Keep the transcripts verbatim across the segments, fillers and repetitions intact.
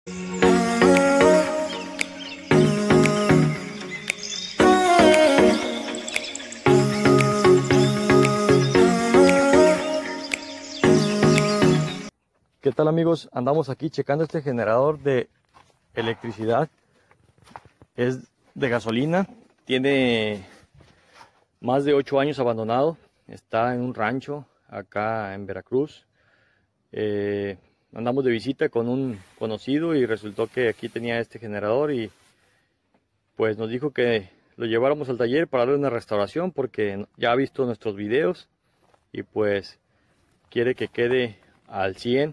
¿Qué tal, amigos? Andamos aquí checando este generador de electricidad. Es de gasolina, tiene más de ocho años abandonado. Está en un rancho acá en Veracruz. Eh, andamos de visita con un conocido y resultó que aquí tenía este generador y pues nos dijo que lo lleváramos al taller para darle una restauración porque ya ha visto nuestros videos y pues quiere que quede al cien.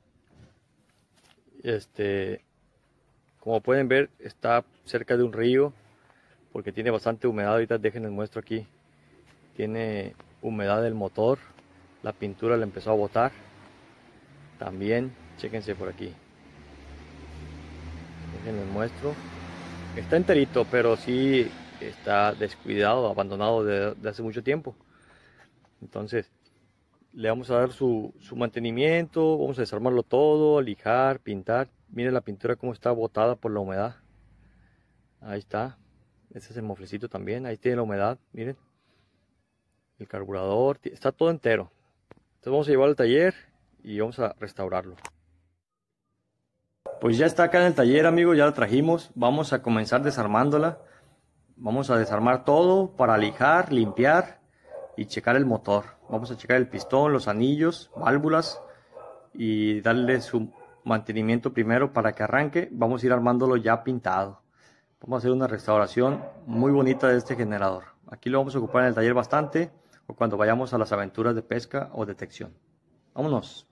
Este, como pueden ver, está cerca de un río porque tiene bastante humedad. Ahorita déjenles muestro aquí. Tiene humedad del motor, la pintura le empezó a botar. También, chéquense por aquí. Déjenles muestro. Está enterito, pero sí está descuidado, abandonado de, de hace mucho tiempo. Entonces, le vamos a dar su, su mantenimiento, vamos a desarmarlo todo, lijar, pintar. Miren la pintura cómo está botada por la humedad. Ahí está. Este es el moflecito también, ahí tiene la humedad, miren. El carburador, está todo entero. Entonces vamos a llevarlo al taller y vamos a restaurarlo. Pues ya está acá en el taller, amigos, ya la trajimos. Vamos a comenzar desarmándola. Vamos a desarmar todo para lijar, limpiar y checar el motor. Vamos a checar el pistón, los anillos, válvulas y darle su mantenimiento primero para que arranque. Vamos a ir armándolo ya pintado. Vamos a hacer una restauración muy bonita de este generador. Aquí lo vamos a ocupar en el taller bastante o cuando vayamos a las aventuras de pesca o detección. Vámonos.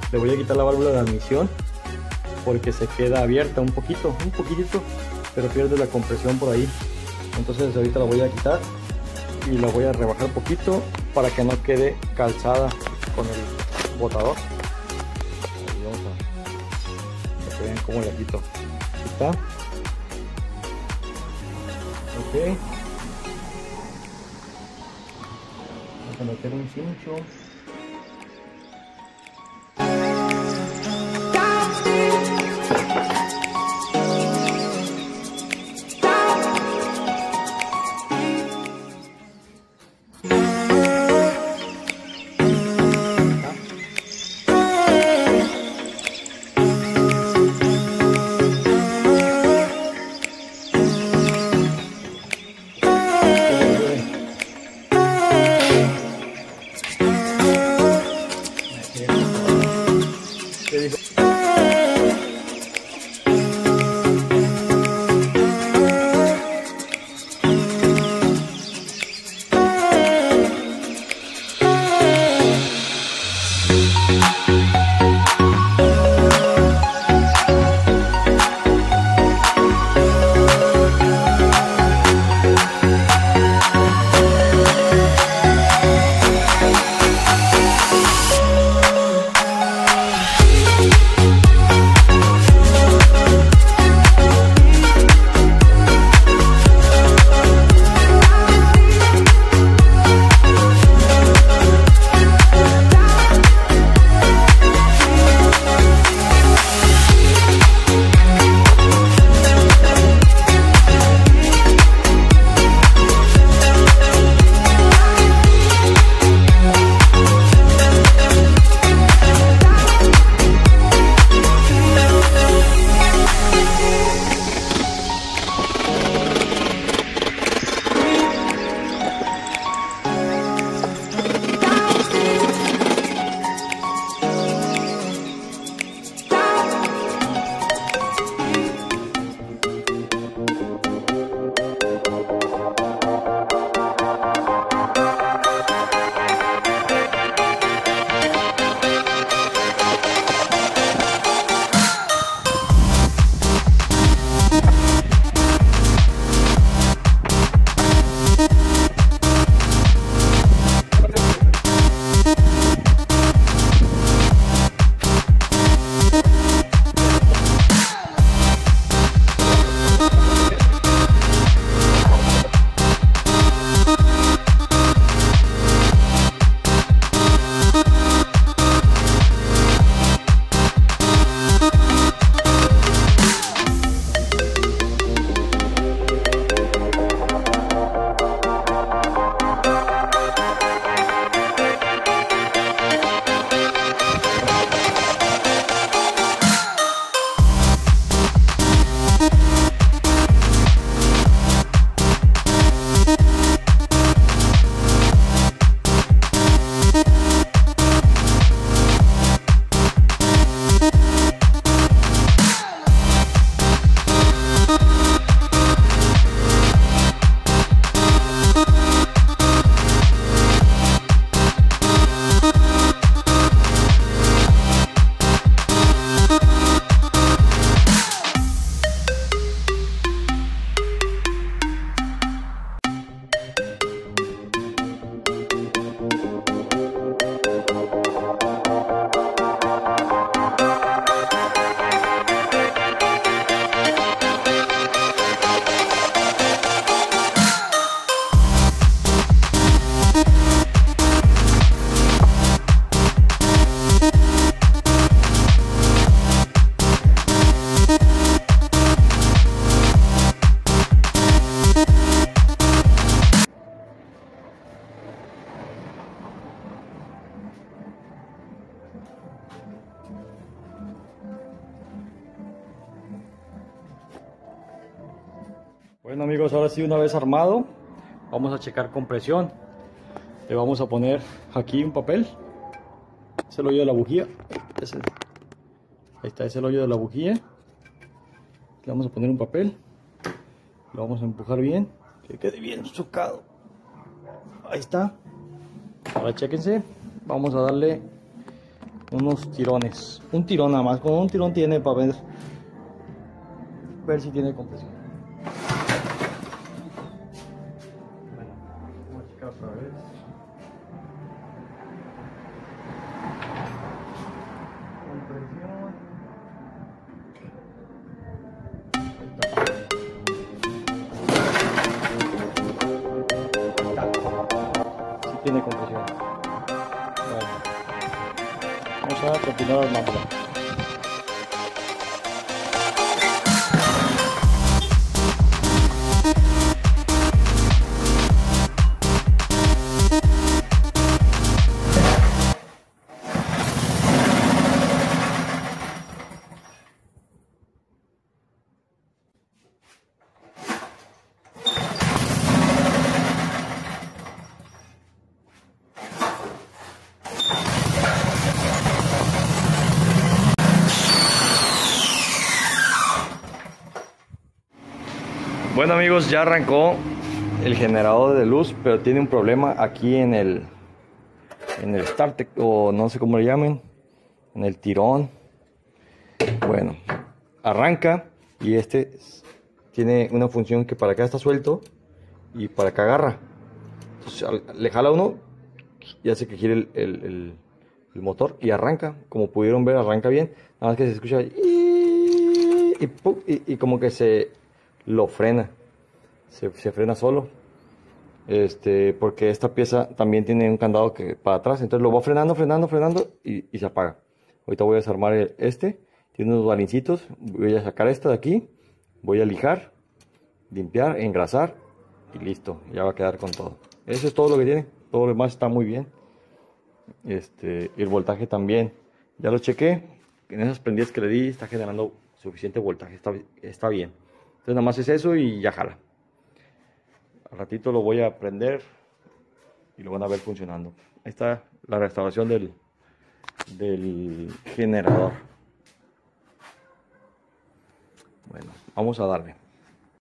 le voy a quitar la válvula de admisión porque se queda abierta un poquito, un poquitito, pero pierde la compresión por ahí. Entonces ahorita la voy a quitar y la voy a rebajar un poquito para que no quede calzada con el botador. Ahí vamos a, para que vean cómo la quito. Ahí está. Ok. Vamos a meter un cincho. Bueno amigos, ahora sí, una vez armado, vamos a checar compresión. Le vamos a poner aquí un papel. Es el hoyo de la bujía. Ese. Ahí está, es el hoyo de la bujía. Le vamos a poner un papel. Lo vamos a empujar bien, que quede bien chocado. Ahí está. Ahora chéquense. Vamos a darle unos tirones, un tirón nada más, con un tirón tiene para ver, ver si tiene compresión. Bueno, vamos a checar otra vez. Compresión. Sí tiene compresión. Bueno, vamos a continuar armándola. Bueno amigos, ya arrancó el generador de luz, pero tiene un problema aquí en el en el starter, o no sé cómo le llamen, en el tirón. Bueno, arranca y este tiene una función que para acá está suelto y para acá agarra. Entonces, le jala uno y hace que gire el, el, el, el motor y arranca. Como pudieron ver, arranca bien. Nada más que se escucha y, y, y, y como que se lo frena, se, se frena solo, este, porque esta pieza también tiene un candado que para atrás, entonces lo va frenando, frenando, frenando y, y se apaga. Ahorita voy a desarmar el, este, tiene unos balincitos, voy a sacar esto de aquí, voy a lijar, limpiar, engrasar y listo, ya va a quedar con todo. Eso es todo lo que tiene, todo lo demás está muy bien. Este, el voltaje también, ya lo chequé, en esas prendidas que le di está generando suficiente voltaje, está, está bien. Entonces nada más es eso y ya jala. Al ratito lo voy a prender y lo van a ver funcionando. Ahí está la restauración del, del generador. Bueno, vamos a darle.